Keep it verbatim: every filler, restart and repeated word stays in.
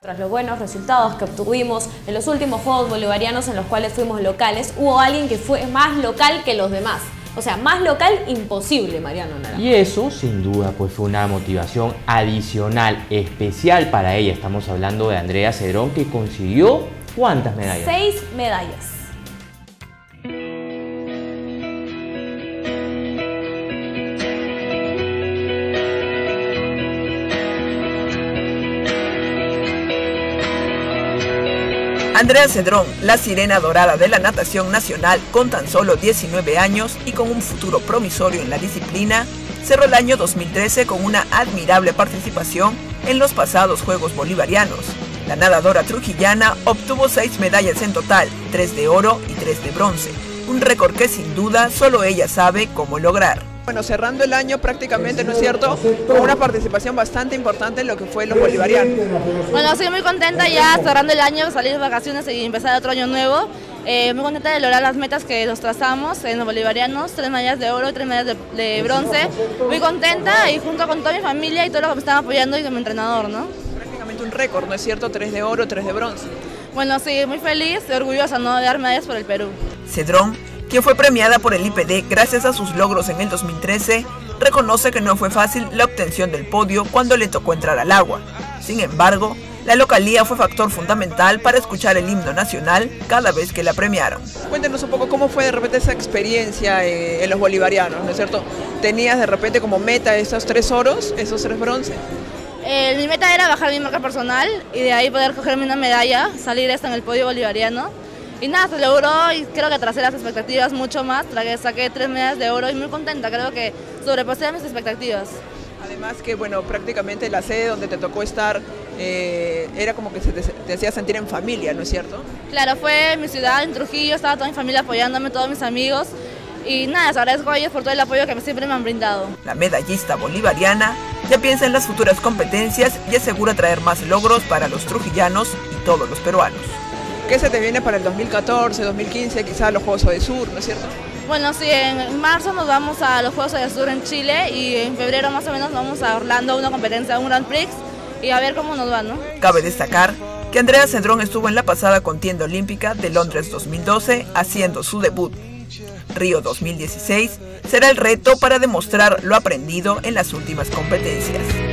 Tras los buenos resultados que obtuvimos en los últimos Juegos Bolivarianos en los cuales fuimos locales, hubo alguien que fue más local que los demás. O sea, más local imposible, Mariano Naranjo. Y eso, sin duda, pues fue una motivación adicional, especial para ella. Estamos hablando de Andrea Cedrón, que consiguió ¿cuántas medallas? Seis medallas. Andrea Cedrón, la sirena dorada de la natación nacional, con tan solo diecinueve años y con un futuro promisorio en la disciplina, cerró el año dos mil trece con una admirable participación en los pasados Juegos Bolivarianos. La nadadora trujillana obtuvo seis medallas en total, tres de oro y tres de bronce, un récord que sin duda solo ella sabe cómo lograr. Bueno, cerrando el año prácticamente, ¿no es cierto?, con una participación bastante importante en lo que fue los bolivarianos. Bueno, estoy muy contenta ya cerrando el año, salir de vacaciones y empezar otro año nuevo. Eh, muy contenta de lograr las metas que nos trazamos en los bolivarianos, tres medallas de oro y tres medallas de, de bronce. Muy contenta y junto con toda mi familia y todos los que me están apoyando y con mi entrenador, ¿no? Prácticamente un récord, ¿no es cierto?, tres de oro, tres de bronce. Bueno, sí, muy feliz y orgullosa, ¿no?, de dar medallas por el Perú. Cedrón, quien fue premiada por el I P D gracias a sus logros en el dos mil trece, reconoce que no fue fácil la obtención del podio cuando le tocó entrar al agua. Sin embargo, la localía fue factor fundamental para escuchar el himno nacional cada vez que la premiaron. Cuéntenos un poco cómo fue de repente esa experiencia eh, en los bolivarianos, ¿no es cierto? ¿Tenías de repente como meta esos tres oros, esos tres bronce? Eh, mi meta era bajar mi marca personal y de ahí poder cogerme una medalla, salir esta en el podio bolivariano. Y nada, se logró y creo que trasé las expectativas mucho más, tragué, saqué tres medallas de oro y muy contenta, creo que sobrepasé mis expectativas. Además que, bueno, prácticamente la sede donde te tocó estar eh, era como que se te, te hacía sentir en familia, ¿no es cierto? Claro, fue mi ciudad, en Trujillo, estaba toda mi familia apoyándome, todos mis amigos. Y nada, les agradezco a ellos por todo el apoyo que siempre me han brindado. La medallista bolivariana ya piensa en las futuras competencias y asegura traer más logros para los trujillanos y todos los peruanos. ¿Qué se te viene para el dos mil catorce, dos mil quince, quizás los Juegos Odesur, ¿no es cierto? Bueno, sí, en marzo nos vamos a los Juegos Odesur en Chile y en febrero más o menos vamos a Orlando a una competencia, un Grand Prix, y a ver cómo nos va, ¿no? Cabe destacar que Andrea Cedrón estuvo en la pasada contienda olímpica de Londres dos mil doce haciendo su debut. Río dos mil dieciséis será el reto para demostrar lo aprendido en las últimas competencias.